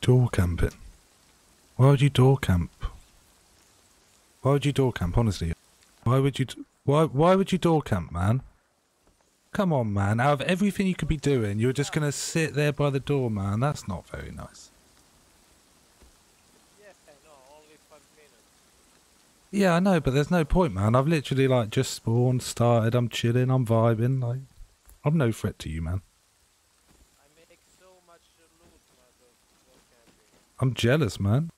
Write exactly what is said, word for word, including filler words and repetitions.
door camping? Why would you door camp? Why would you door camp, honestly? Why would you... Why, why would you door camp, man? Come on, man. Out of everything you could be doing, you're just going to sit there by the door, man. That's not very nice. Yeah, no, only five minutes. Yeah, I know, but there's no point, man. I've literally, like, just spawned, started, I'm chilling, I'm vibing. Like, I'm no threat to you, man. I make so much loot, mother. I'm jealous, man.